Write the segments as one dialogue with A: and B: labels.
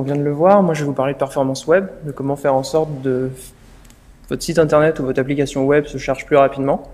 A: On vient de le voir, moi je vais vous parler de performance web, de comment faire en sorte que votre site internet ou votre application web se charge plus rapidement.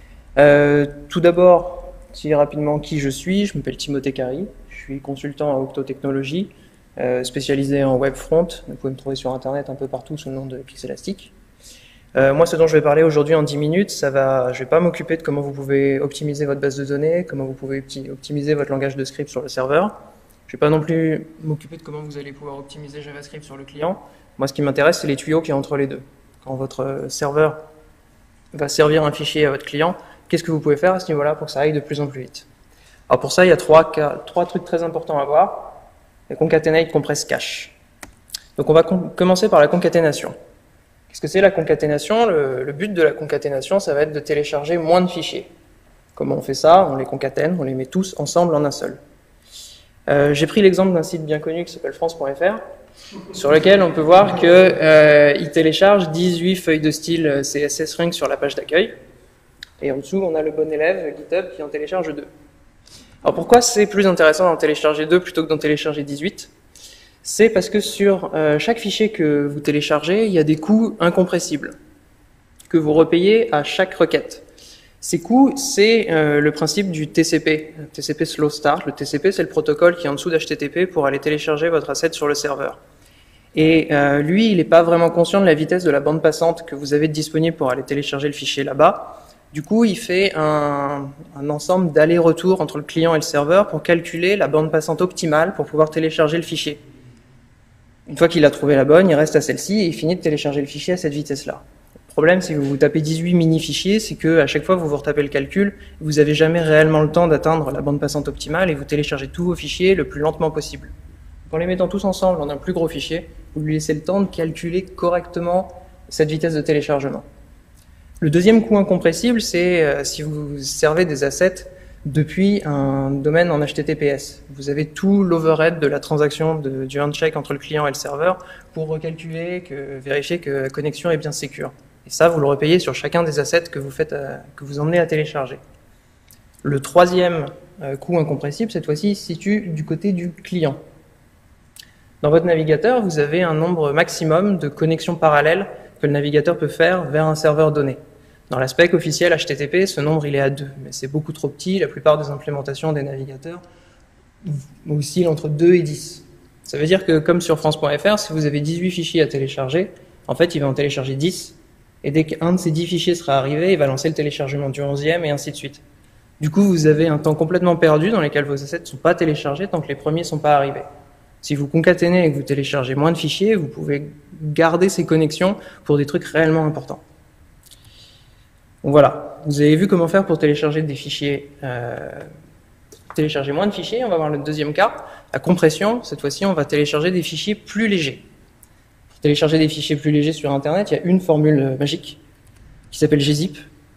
A: Tout d'abord, si rapidement qui je suis m'appelle Timothée Carry, je suis consultant à Octo Technologies, spécialisé en web front. Vous pouvez me trouver sur internet un peu partout sous le nom de Pixelastic. Moi, ce dont je vais parler aujourd'hui en 10 minutes, je ne vais pas m'occuper de comment vous pouvez optimiser votre base de données, comment vous pouvez optimiser votre langage de script sur le serveur. Je ne vais pas non plus m'occuper de comment vous allez pouvoir optimiser JavaScript sur le client. Moi, ce qui m'intéresse, c'est les tuyaux qui y a entre les deux. Quand votre serveur va servir un fichier à votre client, qu'est-ce que vous pouvez faire à ce niveau-là pour que ça aille de plus en plus vite? Alors pour ça, il y a trois trucs très importants à voir. La concatenate, compress, cache. Donc on va commencer par la concaténation. Qu'est-ce que c'est la concaténation? Le but de la concaténation, ça va être de télécharger moins de fichiers. Comment on fait ça? On les concatène, on les met tous ensemble en un seul. J'ai pris l'exemple d'un site bien connu qui s'appelle France.fr, sur lequel on peut voir qu'il télécharge 18 feuilles de style CSS Ring sur la page d'accueil. Et en dessous, on a le bon élève GitHub qui en télécharge 2. Alors pourquoi c'est plus intéressant d'en télécharger 2 plutôt que d'en télécharger 18? C'est parce que sur chaque fichier que vous téléchargez, il y a des coûts incompressibles que vous repayez à chaque requête. Ces coûts, c'est le principe du TCP, TCP Slow Start. Le TCP, c'est le protocole qui est en dessous d'HTTP pour aller télécharger votre asset sur le serveur. Et lui, il n'est pas vraiment conscient de la vitesse de la bande passante que vous avez disponible pour aller télécharger le fichier là-bas. Du coup, il fait un ensemble d'allers-retours entre le client et le serveur pour calculer la bande passante optimale pour pouvoir télécharger le fichier. Une fois qu'il a trouvé la bonne, il reste à celle-ci et il finit de télécharger le fichier à cette vitesse-là. Le problème, si vous tapez 18 mini-fichiers, c'est qu'à chaque fois que vous retapez le calcul, vous n'avez jamais réellement le temps d'atteindre la bande passante optimale et vous téléchargez tous vos fichiers le plus lentement possible. En les mettant tous ensemble dans un plus gros fichier, vous lui laissez le temps de calculer correctement cette vitesse de téléchargement. Le deuxième coût incompressible, c'est si vous servez des assets depuis un domaine en HTTPS. Vous avez tout l'overhead de la transaction du handshake entre le client et le serveur pour recalculer, vérifier que la connexion est bien sécure. Et ça, vous le repayez sur chacun des assets que vous emmenez à télécharger. Le troisième coût incompressible, cette fois-ci, se situe du côté du client. Dans votre navigateur, vous avez un nombre maximum de connexions parallèles que le navigateur peut faire vers un serveur donné. Dans la spec officielle HTTP, ce nombre il est à 2, mais c'est beaucoup trop petit. La plupart des implémentations des navigateurs oscillent entre 2 et 10. Ça veut dire que, comme sur France.fr, si vous avez 18 fichiers à télécharger, en fait, il va en télécharger 10, et dès qu'un de ces 10 fichiers sera arrivé, il va lancer le téléchargement du 11e, et ainsi de suite. Du coup, vous avez un temps complètement perdu dans lequel vos assets ne sont pas téléchargés tant que les premiers ne sont pas arrivés. Si vous concaténez et que vous téléchargez moins de fichiers, vous pouvez garder ces connexions pour des trucs réellement importants. Donc voilà, vous avez vu comment faire pour télécharger des fichiers, télécharger moins de fichiers. On va voir le deuxième cas, la compression. Cette fois-ci, on va télécharger des fichiers plus légers. Pour télécharger des fichiers plus légers sur Internet, il y a une formule magique qui s'appelle gzip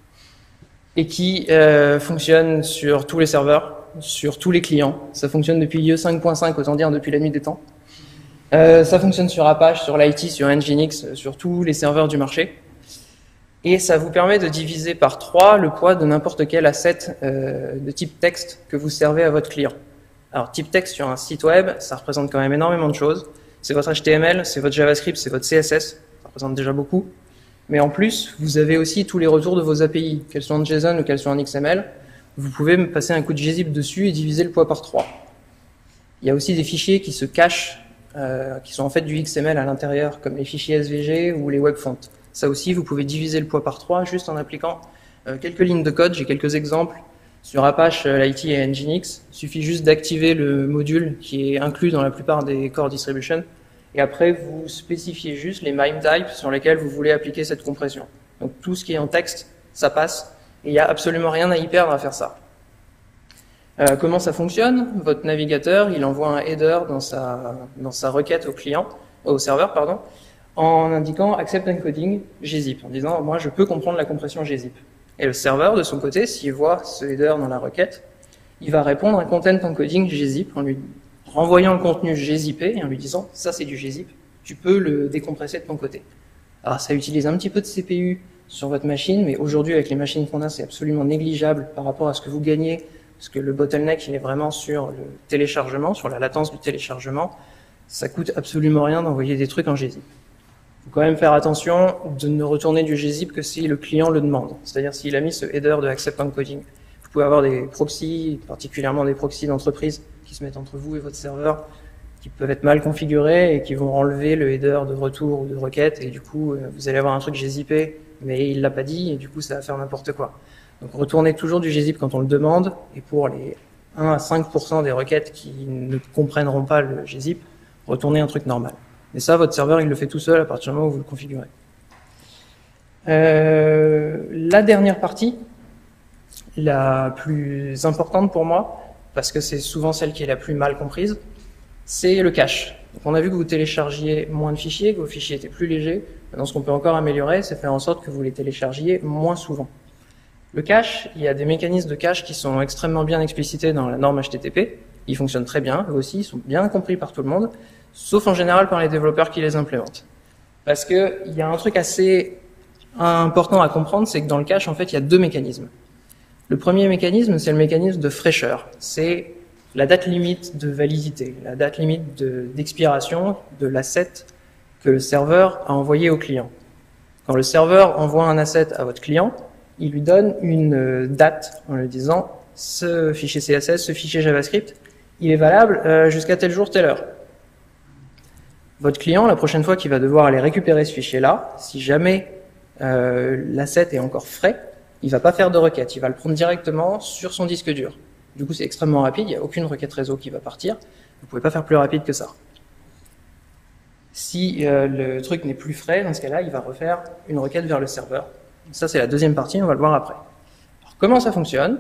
A: et qui fonctionne sur tous les serveurs, sur tous les clients. Ça fonctionne depuis IE 5.5, autant dire depuis la nuit des temps. Ça fonctionne sur Apache, sur Lite, sur Nginx, sur tous les serveurs du marché. Et ça vous permet de diviser par 3 le poids de n'importe quel asset de type texte que vous servez à votre client. Alors, type texte sur un site web, ça représente quand même énormément de choses. C'est votre HTML, c'est votre JavaScript, c'est votre CSS, ça représente déjà beaucoup. Mais en plus, vous avez aussi tous les retours de vos API, qu'elles soient en JSON ou qu'elles soient en XML. Vous pouvez me passer un coup de gzip dessus et diviser le poids par 3. Il y a aussi des fichiers qui se cachent, qui sont en fait du XML à l'intérieur, comme les fichiers SVG ou les webfonts. Ça aussi, vous pouvez diviser le poids par 3 juste en appliquant quelques lignes de code. J'ai quelques exemples sur Apache, Lite et Nginx. Il suffit juste d'activer le module qui est inclus dans la plupart des core distributions. Et après, vous spécifiez juste les MIME types sur lesquels vous voulez appliquer cette compression. Donc tout ce qui est en texte, ça passe. Et il n'y a absolument rien à y perdre à faire ça. Comment ça fonctionne? Votre navigateur, il envoie un header dans sa requête au serveur, en indiquant Accept Encoding gzip, en disant moi je peux comprendre la compression gzip. Et le serveur de son côté, s'il voit ce header dans la requête, il va répondre un Content Encoding gzip en lui renvoyant le contenu gzipé et en lui disant ça c'est du gzip, tu peux le décompresser de ton côté. Alors ça utilise un petit peu de CPU sur votre machine, mais aujourd'hui avec les machines qu'on a c'est absolument négligeable par rapport à ce que vous gagnez, parce que le bottleneck il est vraiment sur le téléchargement, sur la latence du téléchargement. Ça coûte absolument rien d'envoyer des trucs en gzip. Il faut quand même faire attention de ne retourner du gzip que si le client le demande. C'est-à-dire s'il a mis ce header de accept encoding. Vous pouvez avoir des proxys, particulièrement des proxys d'entreprise, qui se mettent entre vous et votre serveur, qui peuvent être mal configurés et qui vont enlever le header de retour ou de requête, et du coup, vous allez avoir un truc gzipé, mais il l'a pas dit, et du coup, ça va faire n'importe quoi. Donc, retournez toujours du gzip quand on le demande, et pour les 1 à 5% des requêtes qui ne comprendront pas le gzip, retournez un truc normal. Et ça, votre serveur, il le fait tout seul à partir du moment où vous le configurez. La dernière partie, la plus importante pour moi, parce que c'est souvent celle qui est la plus mal comprise, c'est le cache. Donc on a vu que vous téléchargiez moins de fichiers, que vos fichiers étaient plus légers. Maintenant, ce qu'on peut encore améliorer, c'est faire en sorte que vous les téléchargiez moins souvent. Le cache, il y a des mécanismes de cache qui sont extrêmement bien explicités dans la norme HTTP. Ils fonctionnent très bien, eux aussi, ils sont bien compris par tout le monde, sauf en général par les développeurs qui les implémentent. Parce que il y a un truc assez important à comprendre, c'est que dans le cache, en fait, il y a deux mécanismes. Le premier mécanisme, c'est le mécanisme de fraîcheur. C'est la date limite de validité, la date limite d'expiration de l'asset que le serveur a envoyé au client. Quand le serveur envoie un asset à votre client, il lui donne une date en lui disant ce fichier CSS, ce fichier JavaScript, il est valable jusqu'à tel jour, telle heure. Votre client, la prochaine fois qu'il va devoir aller récupérer ce fichier-là, si jamais l'asset est encore frais, il va pas faire de requête, il va le prendre directement sur son disque dur. Du coup, c'est extrêmement rapide, il n'y a aucune requête réseau qui va partir. Vous ne pouvez pas faire plus rapide que ça. Si le truc n'est plus frais, dans ce cas-là, il va refaire une requête vers le serveur. Ça, c'est la deuxième partie, on va le voir après. Alors, comment ça fonctionne?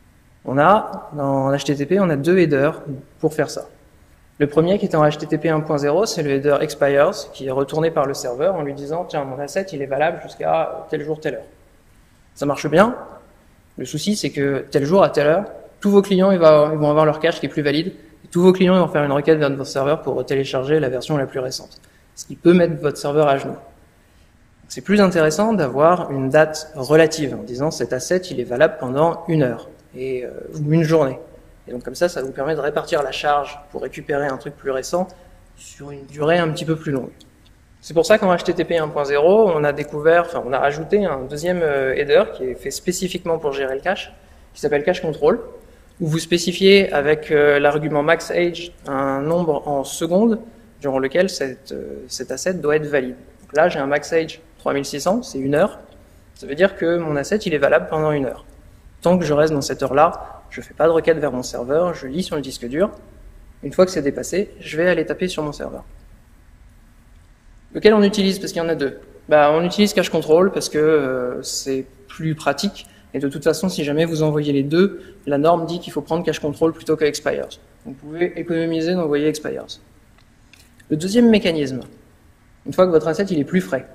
A: Dans HTTP, on a deux headers pour faire ça. Le premier, qui est en HTTP 1.0, c'est le header expires, qui est retourné par le serveur en lui disant « Tiens, mon asset, il est valable jusqu'à tel jour, telle heure. » Ça marche bien. Le souci, c'est que tel jour à telle heure, tous vos clients ils vont avoir leur cache qui est plus valide. Et tous vos clients ils vont faire une requête vers votre serveur pour télécharger la version la plus récente. Ce qui peut mettre votre serveur à genoux. C'est plus intéressant d'avoir une date relative en disant cet asset il est valable pendant une heure ou une journée. Et donc comme ça vous permet de répartir la charge pour récupérer un truc plus récent sur une durée un petit peu plus longue. C'est pour ça qu'en HTTP 1.0, on a rajouté un deuxième header qui est fait spécifiquement pour gérer le cache, qui s'appelle cache control, où vous spécifiez avec l'argument maxAge un nombre en secondes durant lequel cet asset doit être valide. Donc là, j'ai un maxAge 3600, c'est une heure. Ça veut dire que mon asset, il est valable pendant une heure. Tant que je reste dans cette heure-là, je ne fais pas de requête vers mon serveur, je lis sur le disque dur. Une fois que c'est dépassé, je vais aller taper sur mon serveur. Lequel on utilise? Parce qu'il y en a deux. On utilise cache control parce que c'est plus pratique. Et de toute façon, si jamais vous envoyez les deux, la norme dit qu'il faut prendre cache control plutôt que expires. Donc vous pouvez économiser d'envoyer expires. Le deuxième mécanisme, une fois que votre asset il est plus frais.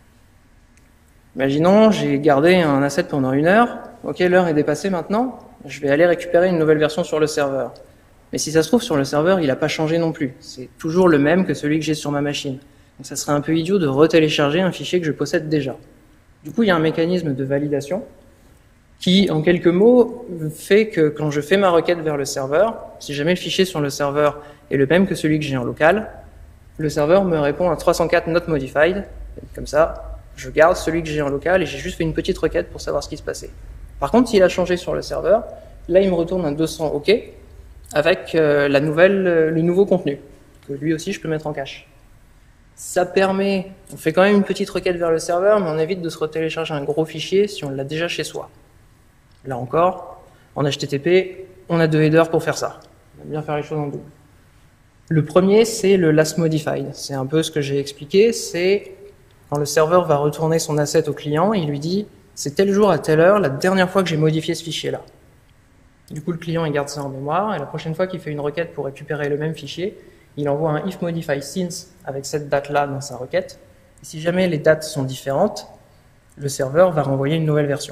A: Imaginons, j'ai gardé un asset pendant une heure. Ok, l'heure est dépassée maintenant. Je vais aller récupérer une nouvelle version sur le serveur. Mais si ça se trouve, sur le serveur, il n'a pas changé non plus. C'est toujours le même que celui que j'ai sur ma machine. Donc ça serait un peu idiot de retélécharger un fichier que je possède déjà. Du coup, il y a un mécanisme de validation qui, en quelques mots, fait que quand je fais ma requête vers le serveur, si jamais le fichier sur le serveur est le même que celui que j'ai en local, le serveur me répond à 304 not modified. Comme ça, je garde celui que j'ai en local et j'ai juste fait une petite requête pour savoir ce qui se passait. Par contre, s'il a changé sur le serveur, là, il me retourne un 200 OK avec le nouveau contenu que lui aussi, je peux mettre en cache. Ça permet, on fait quand même une petite requête vers le serveur, mais on évite de se retélécharger un gros fichier si on l'a déjà chez soi. Là encore, en HTTP, on a deux headers pour faire ça. On va bien faire les choses en double. Le premier, c'est le last modified. C'est un peu ce que j'ai expliqué, c'est quand le serveur va retourner son asset au client, il lui dit c'est tel jour à telle heure la dernière fois que j'ai modifié ce fichier-là. Du coup, le client il garde ça en mémoire et la prochaine fois qu'il fait une requête pour récupérer le même fichier, il envoie un if modify since avec cette date-là dans sa requête. Et si jamais les dates sont différentes, le serveur va renvoyer une nouvelle version.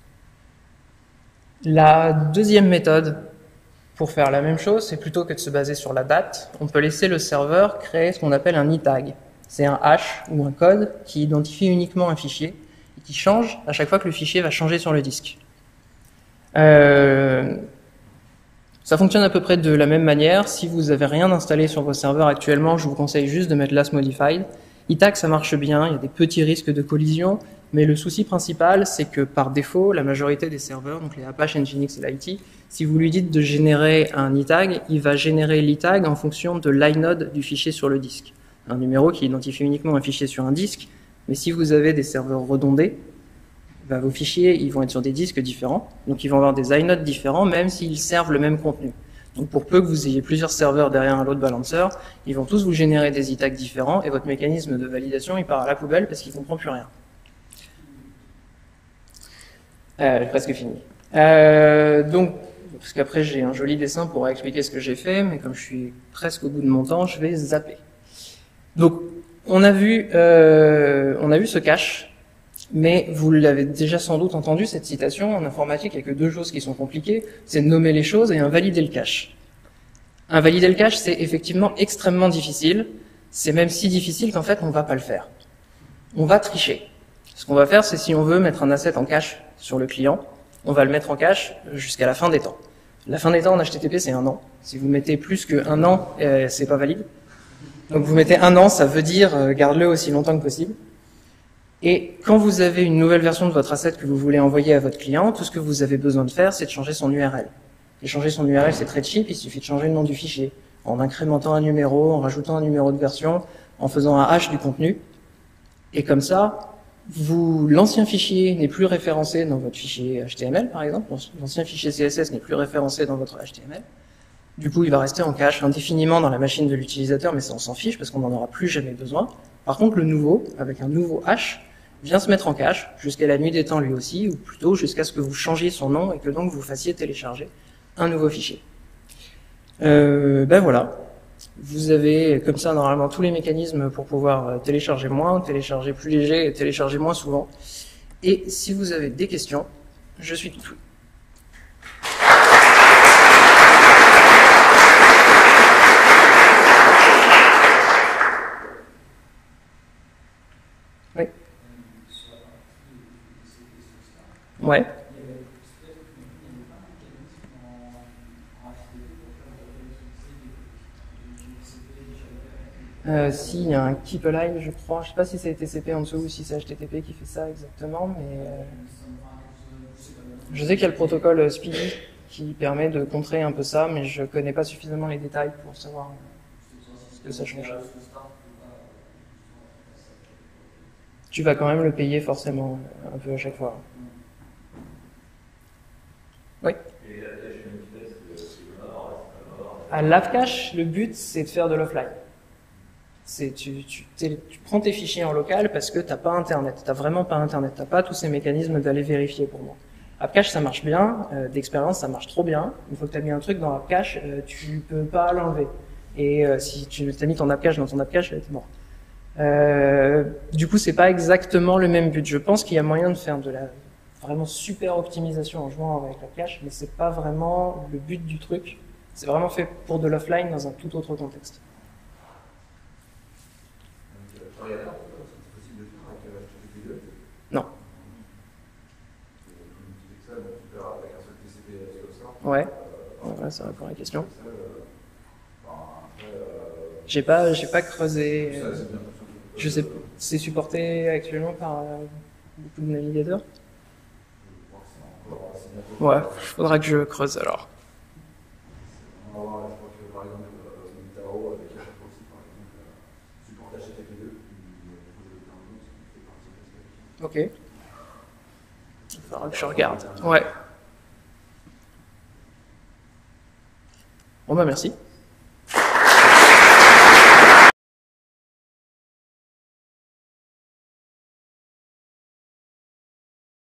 A: La deuxième méthode pour faire la même chose, c'est plutôt que de se baser sur la date, on peut laisser le serveur créer ce qu'on appelle un e-tag. C'est un hash ou un code qui identifie uniquement un fichier et qui change à chaque fois que le fichier va changer sur le disque. Ça fonctionne à peu près de la même manière. Si vous n'avez rien installé sur vos serveurs actuellement, je vous conseille juste de mettre last modified. ITAC, ça marche bien, il y a des petits risques de collision, mais le souci principal, c'est que par défaut, la majorité des serveurs, donc les Apache, Nginx et l'IT, si vous lui dites de générer un ITAG, il va générer l'ITAG en fonction de l'inode du fichier sur le disque. Un numéro qui identifie uniquement un fichier sur un disque, mais si vous avez des serveurs redondés, ben vos fichiers ils vont être sur des disques différents, donc ils vont avoir des inodes différents, même s'ils servent le même contenu. Donc pour peu que vous ayez plusieurs serveurs derrière un load balancer, ils vont tous vous générer des ITAG différents, et votre mécanisme de validation il part à la poubelle parce qu'il ne comprend plus rien. J'ai presque fini. Donc, parce qu'après j'ai un joli dessin pour expliquer ce que j'ai fait, mais comme je suis presque au bout de mon temps, je vais zapper. Donc, on a vu ce cache, mais vous l'avez déjà sans doute entendu, cette citation, en informatique, il n'y a que deux choses qui sont compliquées, c'est de nommer les choses et invalider le cache. Invalider le cache, c'est effectivement extrêmement difficile, c'est même si difficile qu'en fait on ne va pas le faire. On va tricher. Ce qu'on va faire, c'est si on veut mettre un asset en cache sur le client, on va le mettre en cache jusqu'à la fin des temps. La fin des temps en HTTP, c'est 1 an. Si vous mettez plus que 1 an, c'est pas valide. Donc vous mettez 1 an, ça veut dire garde-le aussi longtemps que possible. Et quand vous avez une nouvelle version de votre asset que vous voulez envoyer à votre client, tout ce que vous avez besoin de faire, c'est de changer son URL. Et changer son URL, c'est très cheap, il suffit de changer le nom du fichier, en incrémentant un numéro, en rajoutant un numéro de version, en faisant un hash du contenu. Et comme ça, l'ancien fichier n'est plus référencé dans votre fichier HTML, par exemple. L'ancien fichier CSS n'est plus référencé dans votre HTML. Du coup, il va rester en cache indéfiniment dans la machine de l'utilisateur, mais ça, on s'en fiche parce qu'on n'en aura plus jamais besoin. Par contre, le nouveau, avec un nouveau hash, vient se mettre en cache jusqu'à la nuit des temps lui aussi, ou plutôt jusqu'à ce que vous changiez son nom et que donc vous fassiez télécharger un nouveau fichier. Ben voilà. Vous avez comme ça normalement tous les mécanismes pour pouvoir télécharger moins, télécharger plus léger et télécharger moins souvent. Et si vous avez des questions, je suis tout oui. Oui. Ouais. Si, il y a un keep alive, je crois. Je sais pas si c'est TCP en dessous ou si c'est HTTP qui fait ça exactement, mais je sais qu'il y a le protocole Speedy qui permet de contrer un peu ça, mais je connais pas suffisamment les détails pour savoir ce que ça change. Tu vas quand même le payer forcément un peu à chaque fois. Oui. À l'Avcache, le but c'est de faire de l'offline. Tu prends tes fichiers en local parce que t'as pas internet, t'as vraiment pas internet, t'as pas tous ces mécanismes d'aller vérifier pour moi. AppCache ça marche bien, d'expérience ça marche trop bien. Une fois que t'as mis un truc dans AppCache, tu peux pas l'enlever. Et si tu as mis ton AppCache dans ton AppCache, t'es mort. Du coup c'est pas exactement le même but. Je pense qu'il y a moyen de faire de la vraiment super optimisation en jouant avec l'AppCache, mais c'est pas vraiment le but du truc. C'est vraiment fait pour de l'offline dans un tout autre contexte. Non. Ouais. Voilà, ça répond à la question. J'ai pas creusé. Je sais, c'est supporté actuellement par beaucoup de navigateurs. Ouais, faudra que je creuse alors. Ok. Il faudra que je regarde. Ouais. Bon bah merci.